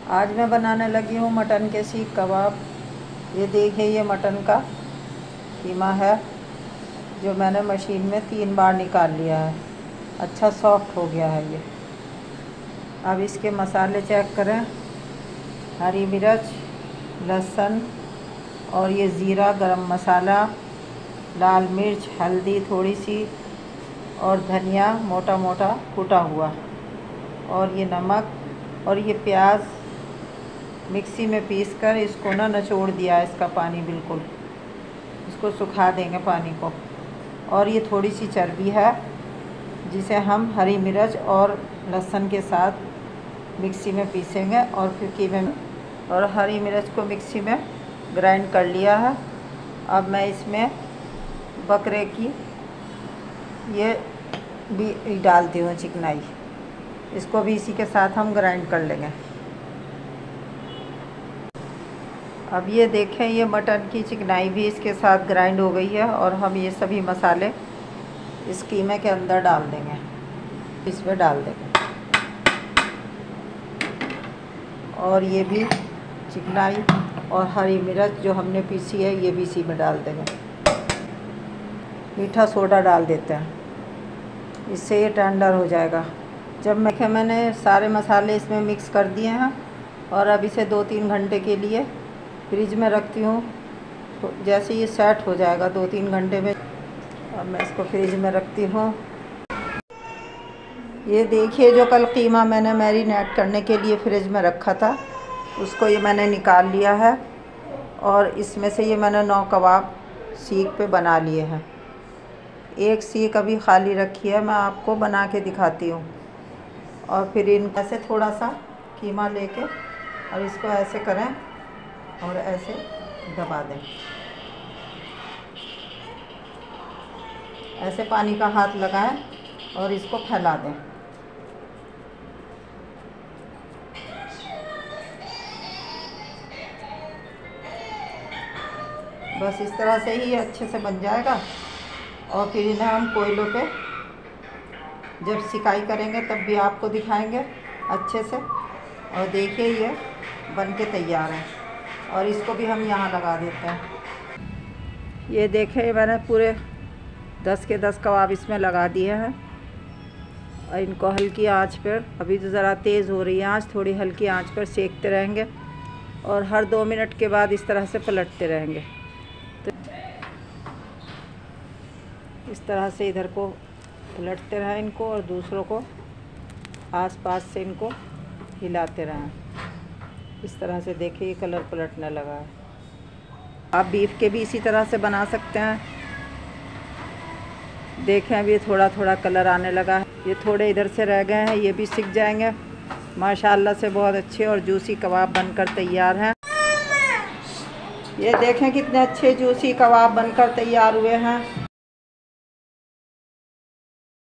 आज मैं बनाने लगी हूँ मटन के सीख कबाब। ये देखिए, ये मटन का कीमा है जो मैंने मशीन में 3 बार निकाल लिया है। अच्छा सॉफ्ट हो गया है ये। अब इसके मसाले चेक करें। हरी मिर्च, लहसुन और ये ज़ीरा, गरम मसाला, लाल मिर्च, हल्दी थोड़ी सी और धनिया मोटा मोटा कुटा हुआ, और ये नमक और ये प्याज मिक्सी में पीस कर इसको ना निचोड़ दिया है, इसका पानी बिल्कुल, इसको सुखा देंगे पानी को। और ये थोड़ी सी चर्बी है जिसे हम हरी मिर्च और लहसुन के साथ मिक्सी में पीसेंगे और फिर कीमे में, और हरी मिर्च को मिक्सी में ग्राइंड कर लिया है। अब मैं इसमें बकरे की ये भी डालती हूँ चिकनाई, इसको भी इसी के साथ हम ग्राइंड कर लेंगे। अब ये देखें, ये मटन की चिकनाई भी इसके साथ ग्राइंड हो गई है और हम ये सभी मसाले इस कीमे के अंदर डाल देंगे, इसमें डाल देंगे। और ये भी चिकनाई और हरी मिर्च जो हमने पीसी है ये भी इसी में डाल देंगे। मीठा सोडा डाल देते हैं, इससे ये टेंडर हो जाएगा। जब मैंने सारे मसाले इसमें मिक्स कर दिए हैं और अब इसे 2-3 घंटे के लिए फ्रिज में रखती हूँ। तो जैसे ये सेट हो जाएगा 2-3 घंटे में, अब मैं इसको फ्रिज में रखती हूँ। ये देखिए, जो कल कीमा मैंने मैरिनेट करने के लिए फ्रिज में रखा था उसको ये मैंने निकाल लिया है और इसमें से ये मैंने 9 कबाब सीख पे बना लिए हैं। एक सीख अभी खाली रखी है, मैं आपको बना के दिखाती हूँ। और फिर इनको ऐसे थोड़ा सा कीमा लेके और इसको ऐसे करें और ऐसे दबा दें, ऐसे पानी का हाथ लगाएं और इसको फैला दें। बस इस तरह से ही अच्छे से बन जाएगा। और फिर इन्हें हम कोयलों पे जब सिकाई करेंगे तब भी आपको दिखाएंगे अच्छे से। और देखिए, ये बन के तैयार है और इसको भी हम यहाँ लगा देते हैं। ये देखें, मैंने पूरे 10 के 10 कबाब इसमें लगा दिए हैं और इनको हल्की आंच पर, अभी तो ज़रा तेज़ हो रही है आंच, थोड़ी हल्की आंच पर सेकते रहेंगे और हर 2 मिनट के बाद इस तरह से पलटते रहेंगे। तो इस तरह से इधर को पलटते रहें इनको और दूसरों को आस-पास से इनको हिलाते रहें। इस तरह से देखिए, कलर पलटने लगा है। आप बीफ के भी इसी तरह से बना सकते हैं। देखें, अभी ये थोड़ा थोड़ा कलर आने लगा है। ये थोड़े इधर से रह गए हैं, ये भी सिक जाएंगे। माशाल्लाह से बहुत अच्छे और जूसी कबाब बनकर तैयार हैं। ये देखें, कितने अच्छे जूसी कबाब बनकर तैयार हुए हैं।